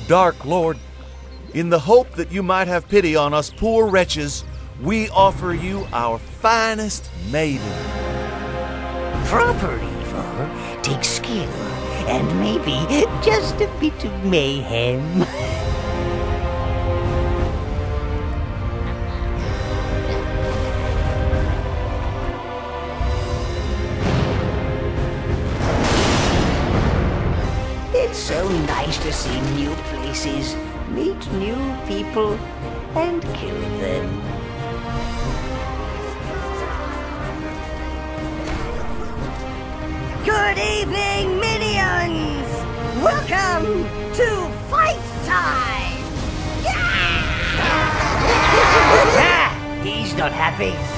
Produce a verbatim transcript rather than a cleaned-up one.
Dark Lord, in the hope that you might have pity on us poor wretches, we offer you our finest maiden. Proper evil takes skill and maybe just a bit of mayhem. It's so nice to see new places, meet new people, and kill them. Good evening, minions! Welcome to fight time! Ah, he's not happy.